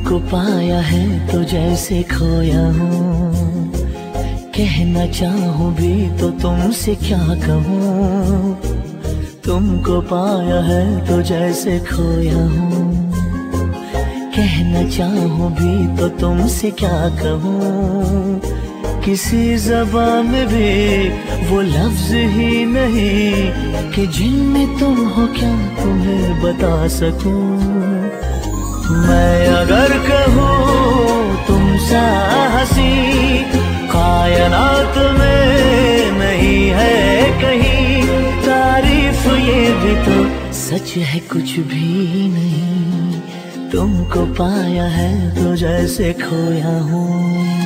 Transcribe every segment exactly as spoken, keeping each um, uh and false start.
तुमको पाया है तो जैसे खोया हूँ, कहना चाहूँ भी तो तुमसे क्या कहूँ। तुमको पाया है तो जैसे खोया हूँ, कहना चाहूँ भी तो तुमसे क्या कहूँ। किसी ज़बान में भी वो लफ्ज़ ही नहीं कि जिनमें तुम हो क्या तुम्हें बता सकूं। मैं अगर कहूँ तुम सा हंसी कायनात में नहीं है कहीं, तारीफ ये भी तो सच है कुछ भी नहीं। तुमको पाया है तो जैसे खोया हूँ।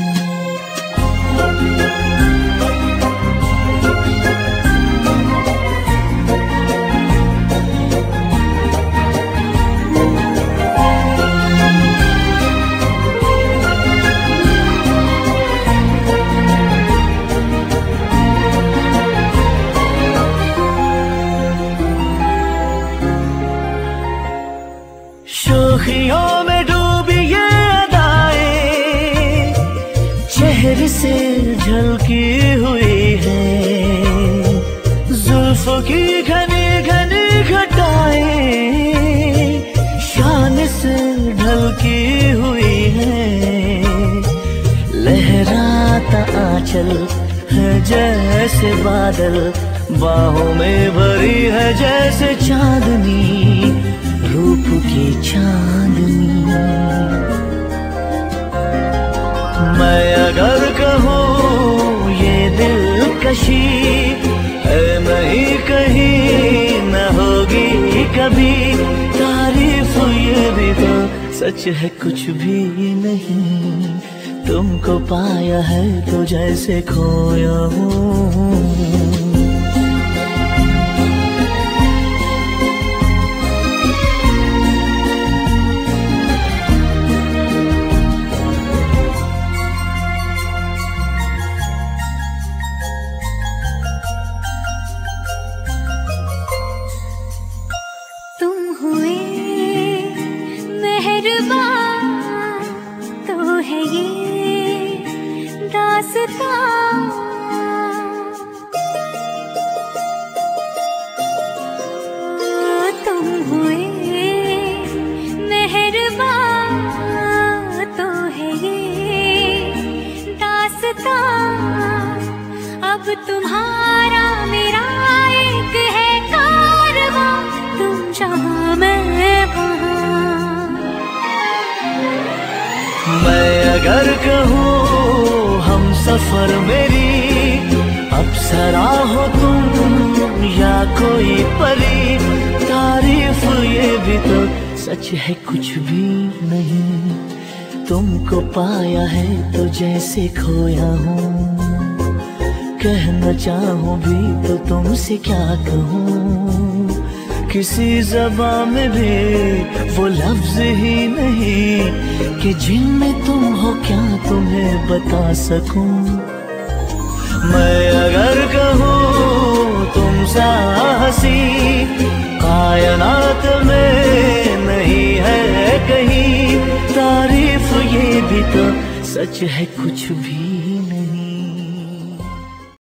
शोखियों में डूबी ये अदाएं चेहरे से झलकी हुई है, जुल्फों की घनी घनी घटाएं शान से ढलकी हुई है। लहराता आंचल है जैसे बादल, बाहों में भरी है जैसे चांदनी, रूप की चांदनी। मैं अगर कहूँ ये दिलकशी है नहीं कहीं न होगी कभी, तारीफ ये भी तो सच है कुछ भी नहीं। तुमको पाया है तो जैसे खोया हूँ। तो है ये दास्तां, तुम हुए मेहरबान तो है ये दास्तां। अब तुम्हारा मेरा एक है कारवां, तुम जहाँ मैं मैं अगर कहूँ हम सफर मेरी अप्सरा हो तुम या कोई परी, तारीफ ये भी तो सच है कुछ भी नहीं। तुमको पाया है तो जैसे खोया हूँ, कहना चाहूँ भी तो तुमसे क्या कहूँ। किसी ज़बान में भी वो लफ्ज़ ही नहीं कि जिनमें तुम हो क्या तुम्हें बता सकूं। मैं अगर कहूँ तुम सा हंसी कायनात में नहीं है कहीं, तारीफ ये भी तो सच है कुछ भी